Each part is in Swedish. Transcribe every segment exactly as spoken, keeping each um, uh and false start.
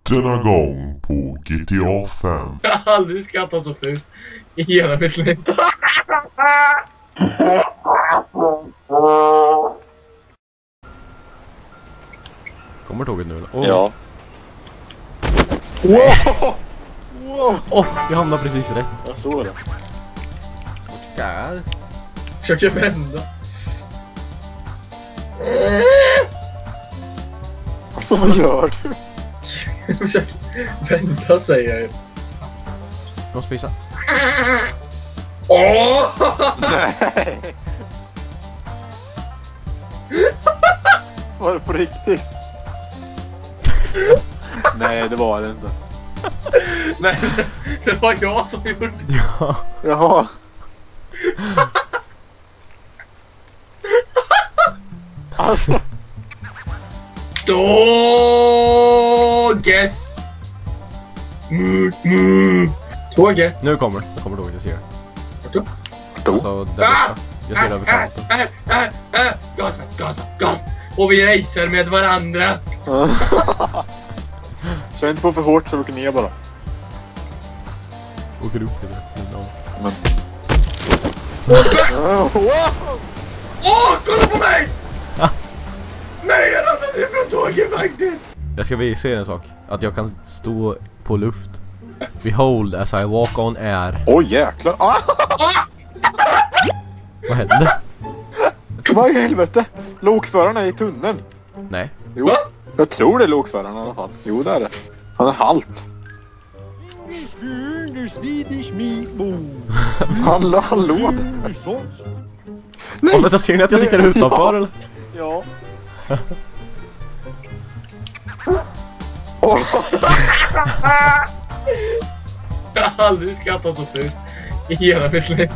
Denna gång på G T A fem. Jag har aldrig skrattat så fult i hela mitt liv. Kommer tåget nu eller? Oh. Ja. Wow! Wow! Åh, oh, jag hamnade precis rätt. Jag såg det. God. Försöker vända. Alltså vad gör du? Försöker vända säger jag ju. Jag måste visa. Åh! Nej! Var det på riktigt? Nej, det var det inte. Nej, det var jag som gjorde det. Ja. Jaha. Alltså. Tåget! Mm, mm. Tåget? Nu kommer, nu kommer tåget, jag ser. Vart då? Alltså, där borta. Jag ser över kanten. Äh, äh, äh, gasa, gasa, gasa. Och vi racer med varandra. Kör inte på för hårt så du åker ner bara. Åker upp eller? Ja. Men... Åh, oh, kolla på mig! Nej, jag ramlade från tågvagnen. Jag ska visa er en sak. Att jag kan stå på luft. Behold as I walk on air. Oj, oh, jäklar. Ah! Vad hände? Vad i helvete? Lokföraren är i tunneln. Nej. Jo, Va? jag tror det är lokföraren i alla fall. Jo, det är det. Han är halt. Hallå, hallå. Nej! Åh, vänta, ser ni att jag sitter utanför eller? Ja. Oh. Jag har aldrig skrattat så fult i hela mitt liv.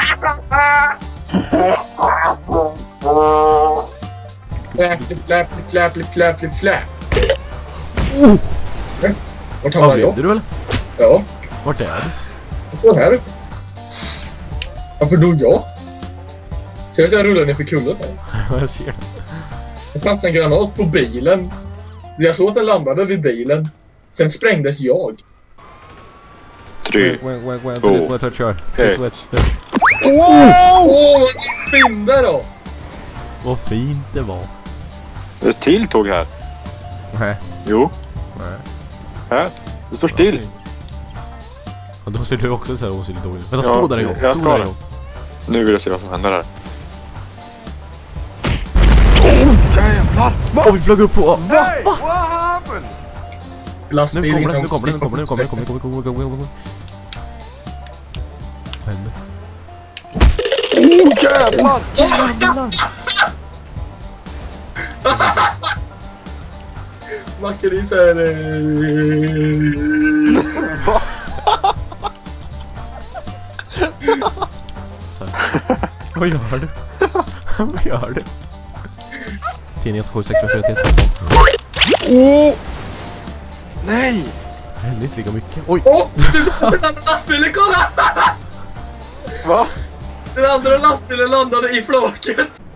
Fläppli, fläppli, fläppli, fläppli, fläpp. Oh! Vart hamnar jag? Vet du eller? Ja, Vart är du? jag står här uppe. Varför dog jag? Ser du att jag rullar ner för kullen? Ja, jag ser det. Det fanns en granat på bilen. Jag såg att den landade vid bilen. Sen sprängdes jag. Tre, Wait, wait, wait, två, wait, wait, wait, kör. ett. Wait, wait. Åh, oh, vad fin där då! Vad fint det var. Det är ett till tåg här. Nej. Jo, Nej. här. Du står still. Ja, då ser du också så här osynligt dåligt. Vänta, Ja, stå där en gång. jag Stå ska där det. en gång. Nu vill jag se vad som händer här. Oh, jävlar! Åh, vi flög upp på... Va? Nej! Va? Nu Lastbil kommer den, inom nu kommer den, nu kommer den, nu kommer den, nu kommer den, nu kommer den, nu kommer den, nu kommer den. Vad hände? Oh, jävlar! Mackeris är det. Vad gör du? Vad gör du? tio åtta sju sex fyra tre ett. Oh! Nej! Det hände inte lika mycket. Oj! Åh! Oh, den andra lastbilen, kolla! Va? Den andra lastbilen landade i flaket.